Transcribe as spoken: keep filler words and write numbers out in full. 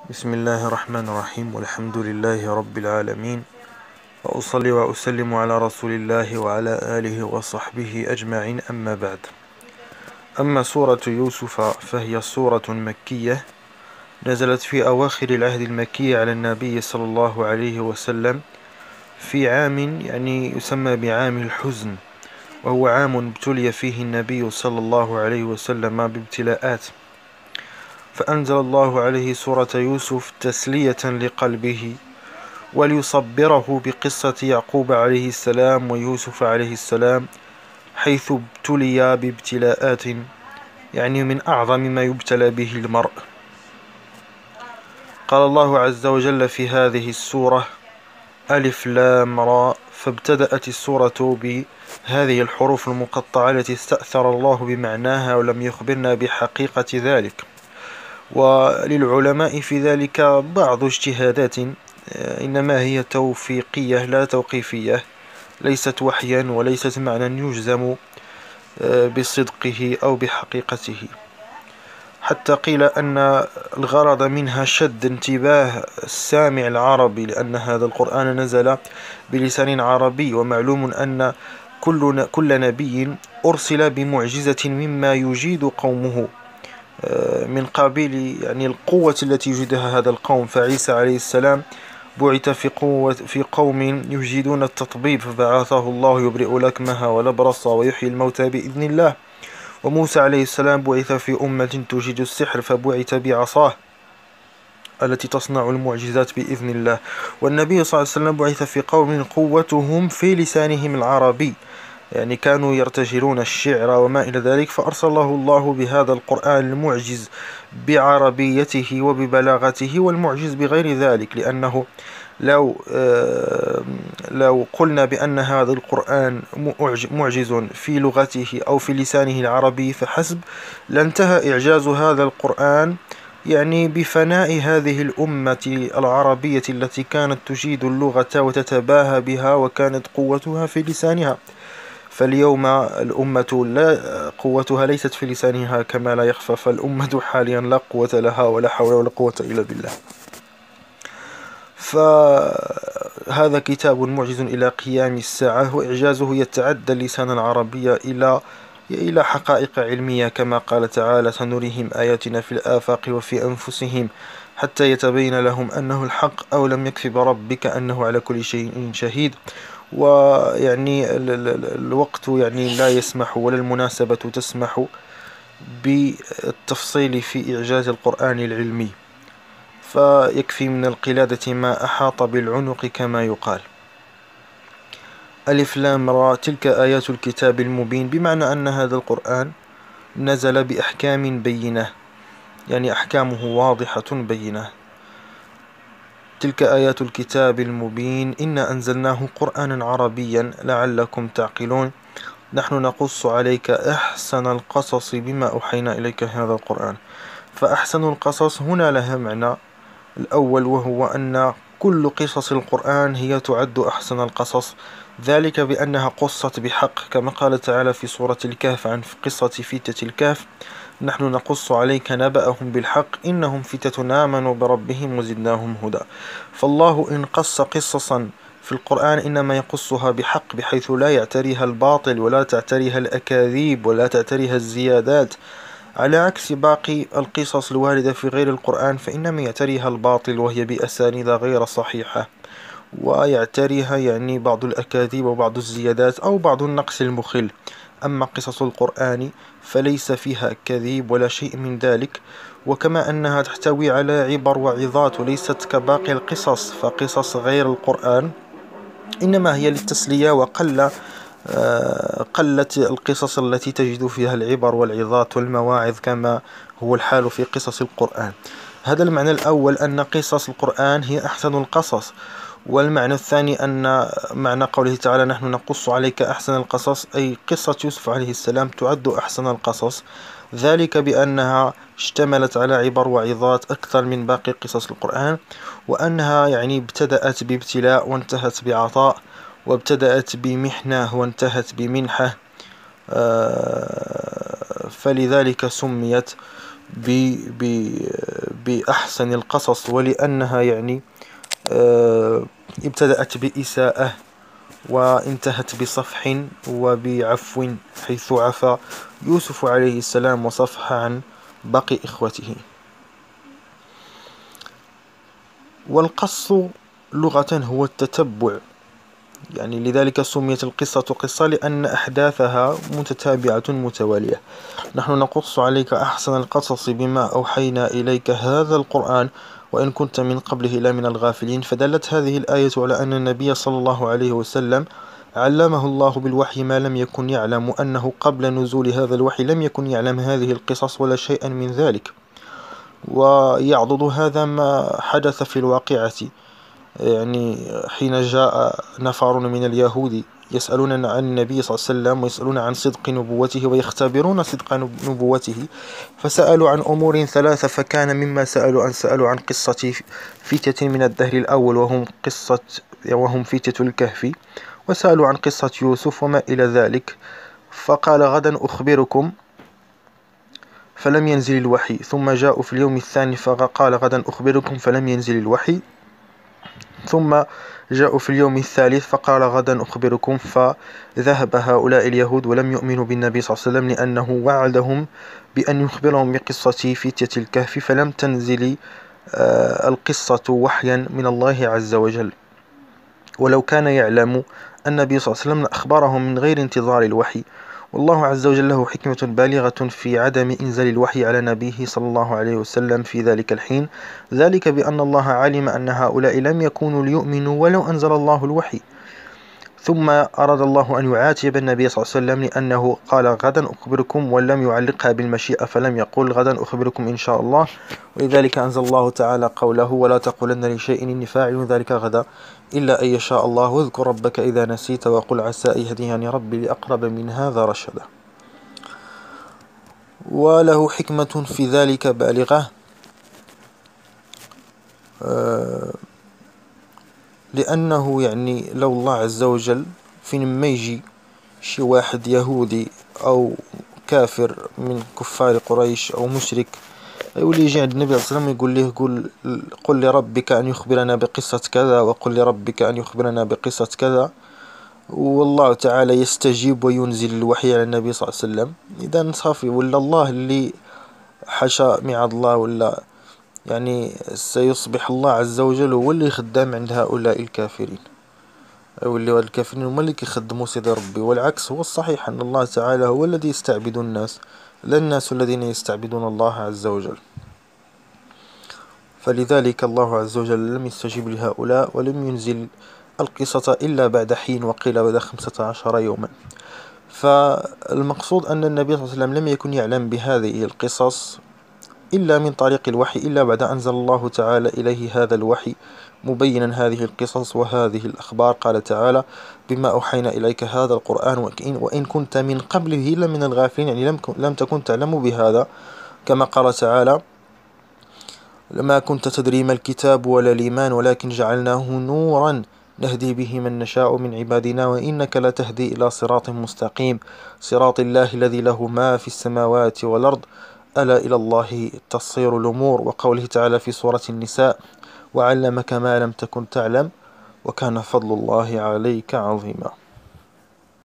بسم الله الرحمن الرحيم والحمد لله رب العالمين، وأصلي وأسلم على رسول الله وعلى آله وصحبه أجمعين، أما بعد. أما سورة يوسف فهي سورة مكية نزلت في أواخر العهد المكي على النبي صلى الله عليه وسلم في عام يعني يسمى بعام الحزن، وهو عام ابتلي فيه النبي صلى الله عليه وسلم بابتلاءات، فأنزل الله عليه سورة يوسف تسلية لقلبه وليصبره بقصة يعقوب عليه السلام ويوسف عليه السلام، حيث ابتلي بابتلاءات يعني من أعظم ما يبتلى به المرء. قال الله عز وجل في هذه السورة: ألف لام را، فابتدأت السورة بهذه الحروف المقطعة التي استأثر الله بمعناها ولم يخبرنا بحقيقة ذلك. وللعلماء في ذلك بعض اجتهادات، إنما هي توفيقية لا توقيفية، ليست وحيا وليست معنى يجزم بصدقه أو بحقيقته، حتى قيل أن الغرض منها شد انتباه السامع العربي، لأن هذا القرآن نزل بلسان عربي، ومعلوم أن كل كل نبي أرسل بمعجزة مما يجيد قومه من قابل يعني القوة التي يجدها هذا القوم. فعيسى عليه السلام بعث في قوة في قوم يجيدون التطبيب، فبعثه الله يبرئ الأكمه والأبرص ويحيي الموتى بإذن الله. وموسى عليه السلام بعث في أمة تجيد السحر، فبعث بعصاه التي تصنع المعجزات بإذن الله. والنبي صلى الله عليه وسلم بعث في قوم قوتهم في لسانهم العربي، يعني كانوا يرتجلون الشعر وما إلى ذلك، فأرسله الله بهذا القرآن المعجز بعربيته وببلاغته، والمعجز بغير ذلك، لأنه لو لو قلنا بأن هذا القرآن معجز في لغته أو في لسانه العربي فحسب، لانتهى إعجاز هذا القرآن يعني بفناء هذه الأمة العربية التي كانت تجيد اللغة وتتباهى بها، وكانت قوتها في لسانها. فاليوم الأمة لا قوتها ليست في لسانها كما لا يخفى، فالأمة حاليا لا قوة لها ولا حول ولا قوة إلا بالله. فهذا كتاب معجز إلى قيام الساعة، وإعجازه يتعدى اللسان العربي إلى إلى حقائق علمية، كما قال تعالى: سنريهم آياتنا في الآفاق وفي أنفسهم حتى يتبين لهم أنه الحق أو لم يكف بربك أنه على كل شيء شهيد. ويعني الوقت يعني لا يسمح ولا المناسبة تسمح بالتفصيل في إعجاز القرآن العلمي، فيكفي من القلادة ما أحاط بالعنق كما يقال. ألف لام را، تلك آيات الكتاب المبين، بمعنى أن هذا القرآن نزل بأحكام بينة، يعني أحكامه واضحة بينة. تلك آيات الكتاب المبين إنا أنزلناه قرآنا عربيا لعلكم تعقلون، نحن نقص عليك أحسن القصص بما أوحينا إليك هذا القرآن. فأحسن القصص هنا لها معنى الأول، وهو أن كل قصص القرآن هي تعد أحسن القصص، ذلك بأنها قصت بحق، كما قال تعالى في سورة الكهف عن قصة فتة الكهف: نحن نقص عليك نبأهم بالحق إنهم فتة آمنوا بربهم وزدناهم هدى. فالله إن قص قصصا في القرآن إنما يقصها بحق، بحيث لا يعتريها الباطل ولا تعتريها الأكاذيب ولا تعتريها الزيادات، على عكس باقي القصص الواردة في غير القرآن، فإنما يعتريها الباطل وهي بأسانيد غير صحيحة، ويعتريها يعني بعض الأكاذيب وبعض الزيادات أو بعض النقص المخل. أما قصص القرآن فليس فيها كذيب ولا شيء من ذلك، وكما أنها تحتوي على عبر وعظات وليست كباقي القصص، فقصص غير القرآن إنما هي للتسلية، وقل قلت القصص التي تجد فيها العبر والعظات والمواعظ كما هو الحال في قصص القرآن. هذا المعنى الأول، أن قصص القرآن هي أحسن القصص. والمعنى الثاني أن معنى قوله تعالى: نحن نقص عليك أحسن القصص، أي قصة يوسف عليه السلام تعد أحسن القصص، ذلك بأنها اشتملت على عبر وعظات أكثر من باقي قصص القرآن، وأنها يعني ابتدأت بابتلاء وانتهت بعطاء، وابتدأت بمحنة وانتهت بمنحة، فلذلك سميت بأحسن القصص، ولأنها يعني ابتدأت بإساءة وانتهت بصفح وبعفو، حيث عفى يوسف عليه السلام وصفح عن باقي إخوته. والقص لغة هو التتبع، يعني لذلك سميت القصة قصة لأن أحداثها متتابعة متوالية. نحن نقص عليك أحسن القصص بما أوحينا إليك هذا القرآن وإن كنت من قبله لمن الغافلين. فدلت هذه الآية على أن النبي صلى الله عليه وسلم علمه الله بالوحي ما لم يكن يعلم، أنه قبل نزول هذا الوحي لم يكن يعلم هذه القصص ولا شيئا من ذلك. ويعضد هذا ما حدث في الواقعة، يعني حين جاء نفر من اليهود يسألون عن النبي صلى الله عليه وسلم ويسألون عن صدق نبوته ويختبرون صدق نبوته، فسألوا عن أمور ثلاثة. فكان مما سألوا أن سألوا عن قصة فتية من الدهر الأول وهم قصة وهم فتية الكهف، وسألوا عن قصة يوسف وما إلى ذلك. فقال غدا أخبركم، فلم ينزل الوحي. ثم جاءوا في اليوم الثاني فقال غدا أخبركم، فلم ينزل الوحي. ثم جاءوا في اليوم الثالث فقال غدا أخبركم، فذهب هؤلاء اليهود ولم يؤمنوا بالنبي صلى الله عليه وسلم لأنه وعدهم بأن يخبرهم بقصة فتية الكهف، فلم تنزل القصة وحيا من الله عز وجل. ولو كان يعلم النبي صلى الله عليه وسلم أخبرهم من غير انتظار الوحي. والله عز وجل له حكمة بالغة في عدم إنزال الوحي على نبيه صلى الله عليه وسلم في ذلك الحين، ذلك بأن الله علم أن هؤلاء لم يكونوا ليؤمنوا ولو أنزل الله الوحي. ثم أراد الله أن يعاتب النبي صلى الله عليه وسلم لأنه قال غدا أخبركم ولم يعلقها بالمشيئة، فلم يقول غدا أخبركم إن شاء الله. ولذلك أنزل الله تعالى قوله ولا تقولن لشيء إني فاعل ذلك غدا إلا أن يشاء الله، واذكر ربك إذا نسيت وقل عسى أن يهديني ربي لأقرب من هذا رشدا. وله حكمة في ذلك بالغة، لأنه يعني لو الله عز وجل فين ما يجي شي واحد يهودي أو كافر من كفار قريش أو مشرك يولي يجي عند النبي صلى الله عليه وسلم يقول له قل, قل لربك أن يخبرنا بقصة كذا وقل لربك أن يخبرنا بقصة كذا، والله تعالى يستجيب وينزل الوحي على النبي صلى الله عليه وسلم. إذا صافي ولا الله اللي حشا مع الله، ولا يعني سيصبح الله عز وجل هو اللي خدام عند هؤلاء الكافرين، أو اللي الكافرين هم اللي كيخدموا سيدي ربي. والعكس هو الصحيح، أن الله تعالى هو الذي يستعبد الناس، لا الناس الذين يستعبدون الله عز وجل. فلذلك الله عز وجل لم يستجيب لهؤلاء ولم ينزل القصة إلا بعد حين، وقيل بعد خمسة عشر يوما. فالمقصود أن النبي صلى الله عليه وسلم لم يكن يعلم بهذه القصص إلا من طريق الوحي، إلا بعد أنزل الله تعالى إليه هذا الوحي مبينا هذه القصص وهذه الأخبار. قال تعالى بما أوحينا إليك هذا القرآن وإن كنت من قبله لمن الغافلين، يعني لم, لم تكن تعلم بهذا. كما قال تعالى لما كنت تدري ما الكتاب ولا الإيمان ولكن جعلناه نورا نهدي به من نشاء من عبادنا وإنك لتهدي إلى صراط مستقيم صراط الله الذي له ما في السماوات والأرض ألا إلى الله تصير الأمور. وقوله تعالى في سورة النساء وعلمك ما لم تكن تعلم وكان فضل الله عليك عظيما.